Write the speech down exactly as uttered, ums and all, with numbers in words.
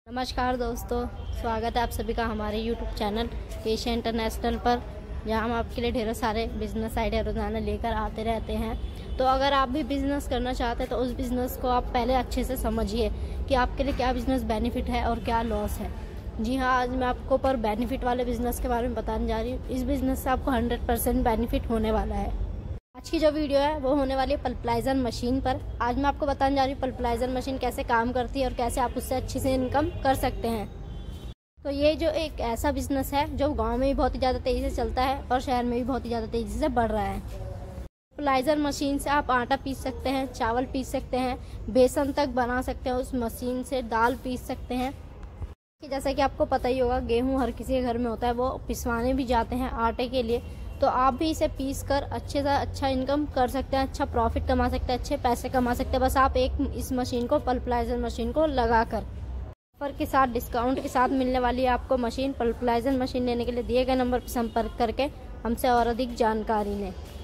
नमस्कार दोस्तों, स्वागत है आप सभी का हमारे यूट्यूब चैनल एशिया इंटरनेशनल पर, जहां हम आपके लिए ढेरों सारे बिजनेस आइडिया रोजाना लेकर आते रहते हैं। तो अगर आप भी बिजनेस करना चाहते हैं तो उस बिज़नेस को आप पहले अच्छे से समझिए कि आपके लिए क्या बिज़नेस बेनिफिट है और क्या लॉस है। जी हाँ, आज मैं आपको पर बेनिफिट वाले बिज़नेस के बारे में बताने जा रही हूँ। इस बिज़नेस से आपको हंड्रेड परसेंट बेनिफिट होने वाला है। आज की जो वीडियो है वो होने वाली है पल्पलाइजर मशीन पर। आज मैं आपको बताने जा रही हूँ पल्पलाइजर मशीन कैसे काम करती है और कैसे आप उससे अच्छी से इनकम कर सकते हैं। तो ये जो एक ऐसा बिजनेस है जो गांव में भी बहुत ही ज़्यादा तेज़ी से चलता है और शहर में भी बहुत ही ज़्यादा तेज़ी से बढ़ रहा है। पल्पलाइजर मशीन से आप आटा पीस सकते हैं, चावल पीस सकते हैं, बेसन तक बना सकते हैं। उस मशीन से दाल पीस सकते हैं। जैसा कि आपको पता ही होगा, गेहूँ हर किसी के घर में होता है, वो पिसवाने भी जाते हैं आटे के लिए। तो आप भी इसे पीस कर अच्छे से अच्छा इनकम कर सकते हैं, अच्छा प्रॉफिट कमा सकते हैं, अच्छे पैसे कमा सकते हैं। बस आप एक इस मशीन को पल्पलाइजर मशीन को लगाकर ऑफर के साथ, डिस्काउंट के साथ मिलने वाली है आपको मशीन। पल्पलाइजर मशीन लेने के लिए दिए गए नंबर पर संपर्क करके हमसे और अधिक जानकारी लें।